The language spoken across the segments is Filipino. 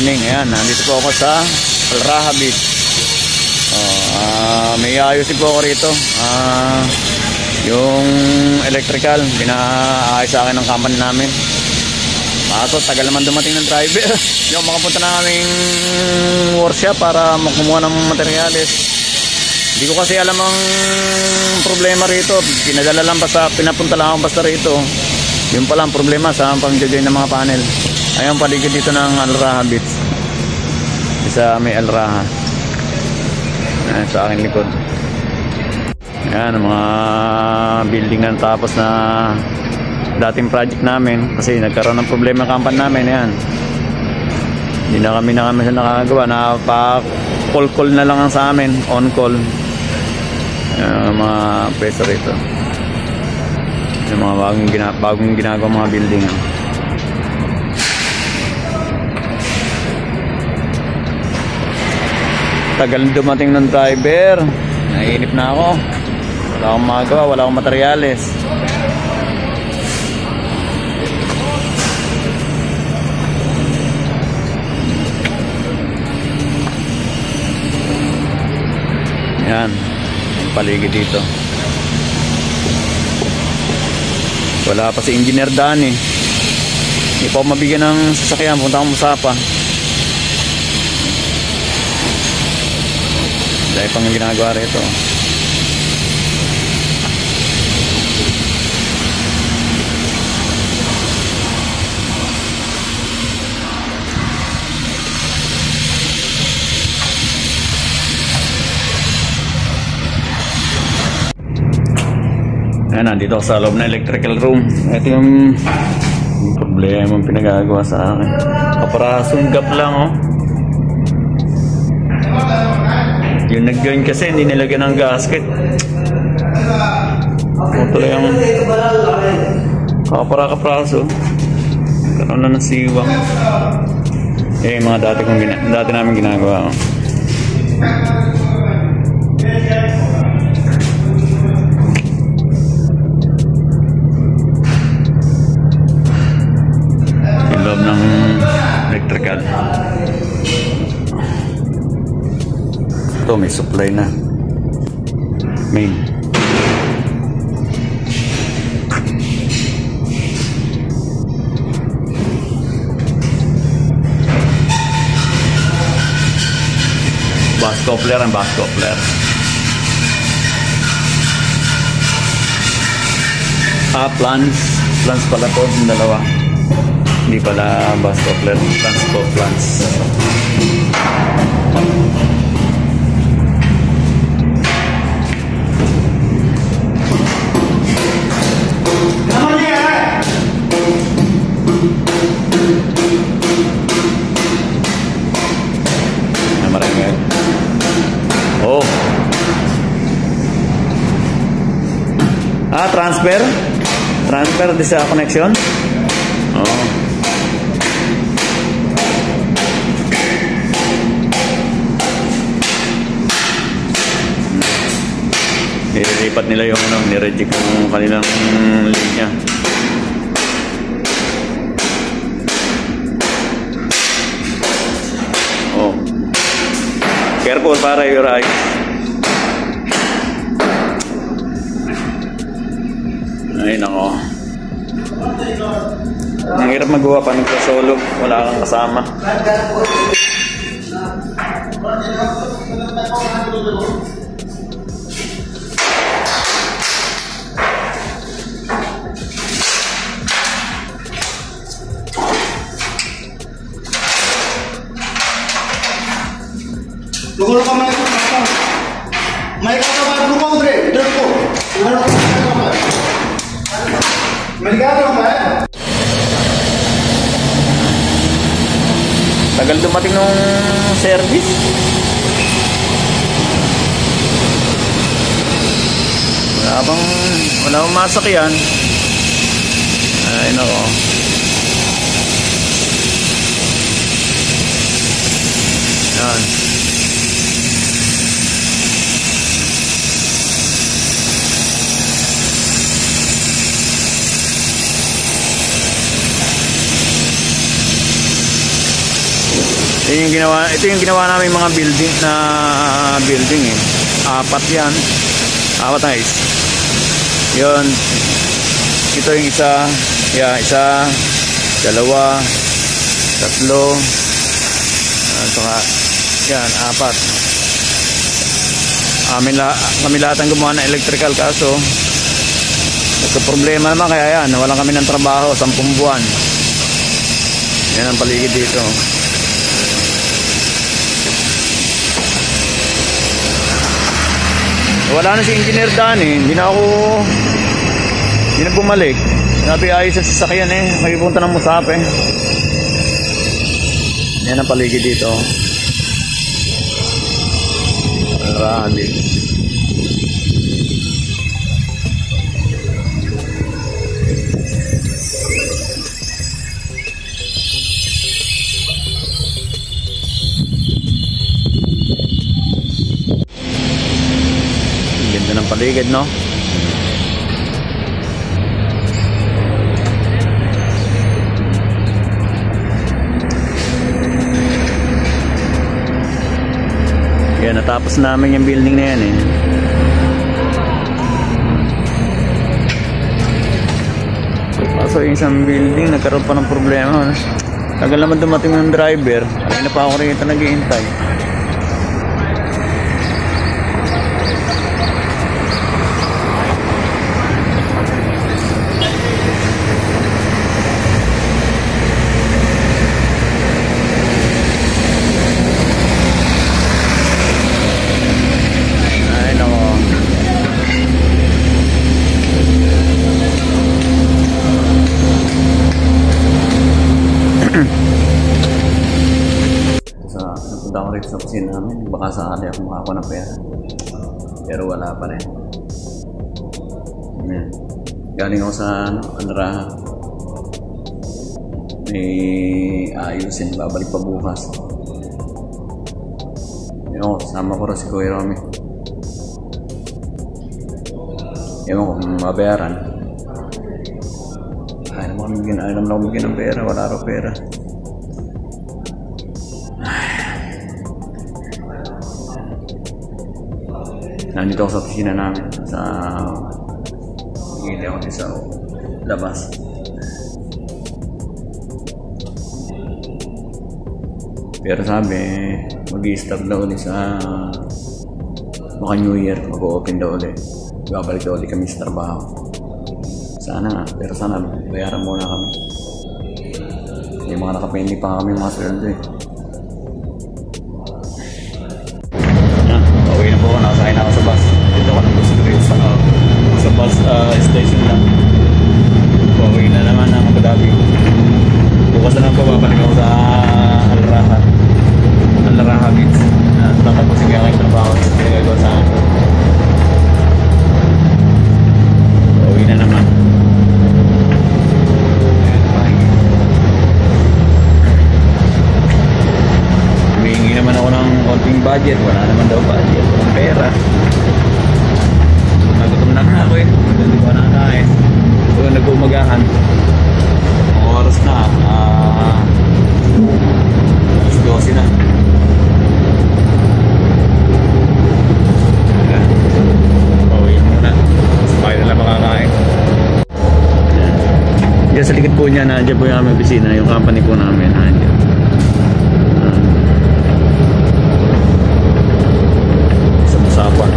morning. Ayan, nandito po ako sa Al Raha Beach. May ayusin po ako rito. Yung electrical, pinaayos sa akin ng company namin. Kaso tagal naman dumating ng driver. Yung makapunta na kaming workshop para kumuha ng materyales. Hindi ko kasi alam ang problema rito. Pinapunta lang ako basta rito. Yun pala ang problema sa pang-join ng mga panel. Ayun, paligid dito ng Al Raha Beach. Isa may Al Raha. Ayan, sa aking likod. Ayan, mga building na tapos na dating project namin. Kasi nagkaroon ng problema ang company namin. Ayan. Hindi na kami nakagawa. Napa-call na lang ang sa amin. On call. Ayan, mga preso rito. Yung mga bagong ginagawa mga building. Tagal dumating ng driver. Naiinip na ako. Wala akong magawa, wala akong materyales. Yan, paligid dito. Wala pa si Engineer Danny. Hindi pa ako mabigyan ng sasakyan. Punta akong Musapa. Dahil pang ginagawa rito. Ayan, nandito ako sa loob na electrical room. Ito yung problema yung pinagagawa sa akin. Kaparasong gap lang, oh. Yung nag-join kasi hindi nilagyan ng gasket. Tuloy ang kapara-kapraso. Karoon na ng siwang. Yung mga dati namin ginagawa, oh. Ng electrical. Ito may supply na main. Bus coupler and bus coupler. Plans pala to yung dalawa. Hindi pala bus coupler, plans. Marami. Oh. Transfer di sa connection. Oh. Nililipat nila yung nireject yung kanilang linya. Oh. Careful para your eyes. Ay nako. Ang hirap magawa pa nagka-solo. Wala kang kasama. Lugo ka man ito. May kakabad lugo ko dre. Dre ko. Merigado ba? Tagal dumating ng service. Wala bang masakyan. Ay nako. Yan. Ito yung ginawa namin mga building eh. 4 yan. 4 guys. Yun. Ito yung isa. Yeah, isa, 2, 3. Saka, yan, 4. Kami lahat ang gumawa ng electrical, kaso nagka-problema naman, kaya yan, nawalan kami ng trabaho 10 buwan. Yan ang paligid dito. Wala na si Engineer Dan eh. Hindi na bumalik. Sabi ayos ang sasakyan eh. Magpunta ng Musap eh. Yan ang paligid dito. Rally. Ganda ng paligid, no? Yan, natapos namin yung building na yan eh. Kaso yung isang building nagkaroon pa ng problema. Tagal naman dumating yung driver. Kanina pa ako rito naghihintay. Napunta ako rito sa kusina namin. Baka sakali ako makakuha ng pera, pero wala pa rin. Ayan. Galing ako sa Anraha. May ayusin, babalik pa bukas. Ewan ko, sama ko rin si Kuya Romy. Ewan ko kung mabayaran. Ayaw naman ako bigyan ng pera. Wala rin pera. Nandito ako sa opisina namin. Hindi ako sa labas. Pero sabi, mag-i-start daw ulit sa maka New Year. Mag-open daw ulit. Babalik daw ulit kami sa trabaho. Sana nga. Pero sana bayaran muna kami. Yung mga nakapending pa kami mga sweldo eh. Pauwi na po ako. Nakasakay na ako sa bus. Dito ako ng bus sa bus station lang. Pauwi na naman ang Abu Dhabi. Bukas na lang po babalik ako sa Al-Raha Beach. Tapos yung aking trabaho sa pinagagawa sa akin. Pauwi na naman. Humingi naman ako ng konting budget. Wala naman daw budget. Walang pera. Nagutom na nga ako eh. Hindi ko nakakain. Kung nag-umagahan. Ang oras na. 12 na. Pauwi muna. Sabay na lang makakain. Diyan sa likod po niya, nandiyan po yung aming opisina. Yung company po namin, nandiyan. Sa Musapan.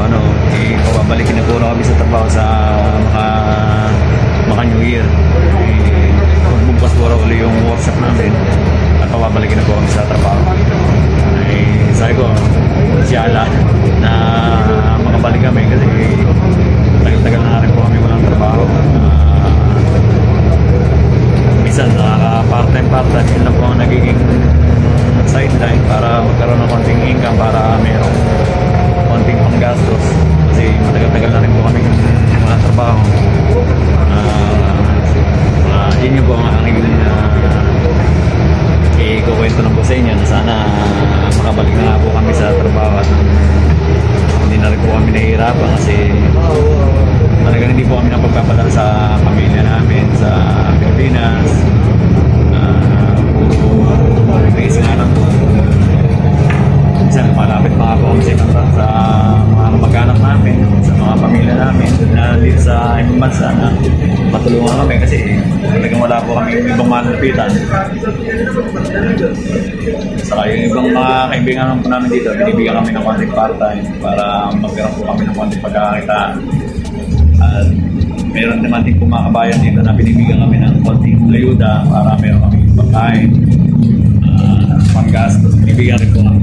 ano, pababalikin na po kami sa trabaho sa maka New Year. Magbubukas po ulit yung workshop namin at pababalikin na po kami sa trabaho. Sabi ko, siyala na makabalik kami kasi tagal-tagal na rin po kami walang trabaho. Minsan nakaka-part-time, yun lang po ang nagiging sideline para magkaroon ng konting income, para mayroong konting panggastos kasi matagal-tagal na rin po kami walang trabaho. Yun yung po ang aking ikukwento lang po sa inyo na sana makabalik na nga po kami sa trabaho at hindi na rin po kami nahihirapan kasi talagang hindi po kami napagpapadala sa pamilya namin sa Pilipinas. Kasi nga lang po minsan malapit mga po kami sa mga mag-anak namin, sa mga pamilya namin na dito sa ibang bansa na matulungan kami kasi talagang wala po kami ibang malapitan. Saka yung ibang mga kaibigan po namin dito, binibigyan kami ng konting part-time para magkaroon po kami ng konting pagkakakitaan. At meron naman din po mga kabayan dito na binibigyan kami ng konting ayuda para meron kami pagkain, panggastos, binibigyan rin po kami.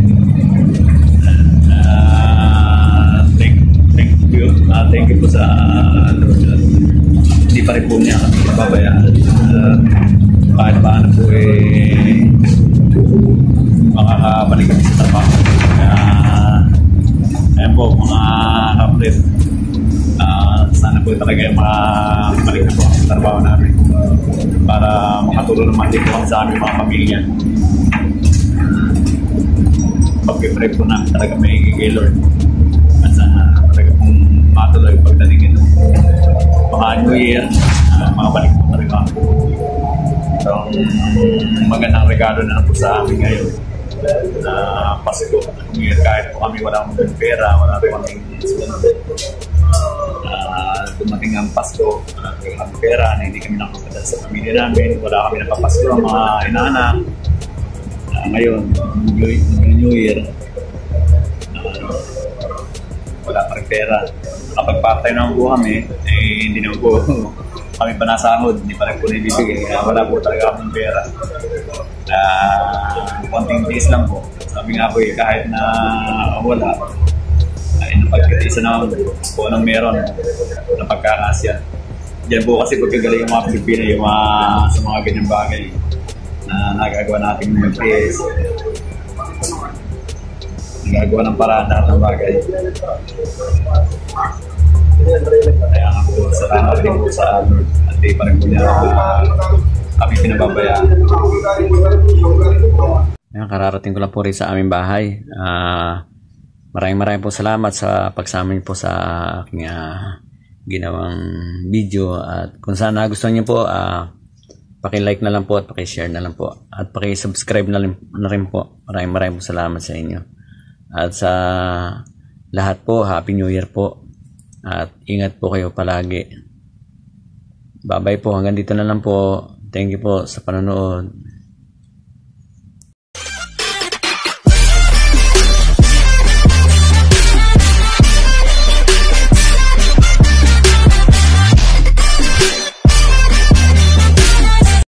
Thank you po sa hindi pa rin po niya kami nababayaan. Kahit paano po makakabalik kami sa trabaho. Ayan po mga kapatid, sana po talaga makabalik na po sa trabaho namin para makatulong naman din po sa aming mga pamilya. Pag-pray po namin talaga may kay Lord at sana talaga pong matuloy pagdating ito mga New Year, makabalik po talaga itong magandang regalo na po sa amin ngayon na Pasko at New Year. Kahit po kami wala akong pera, wala po kami dumating ang Pasko, wala kami pera na hindi kami nakapadala sa pamilya namin, wala kami napapasko ang mga inaanak. Ngayon, New Year, wala pa rin pera. Kapag part-time naman po kami, hindi naman po kami pa nasahod, hindi pa rin po nilibigay. Wala po talaga kami pera. Konting tiis lang po. Sabi nga po kahit na wala, napagkatiisa naman po ng meron na pagkakasya. Diyan po kasi pagkagaling yung mga Pilipino, yung sa mga ganyang bagay na nagagawa natin mag-tiis. Nagagawa ng paraan lahat ng bagay. Kaya nga po, salamat din po sa Lord at di pa rin po niya kami pinababayaan. Ayan, kararating ko lang po rin sa aming bahay. Maraming po salamat sa pagsama niyo po sa aking ginawang video. At kung saan nagustuhan niyo po, paki-like na lang po at paki-share na lang po. At paki-subscribe na rin po. Maraming po salamat sa inyo. At sa lahat po, Happy New Year po. At ingat po kayo palagi. Bye-bye po. Hanggang dito na lang po. Thank you po sa panonood.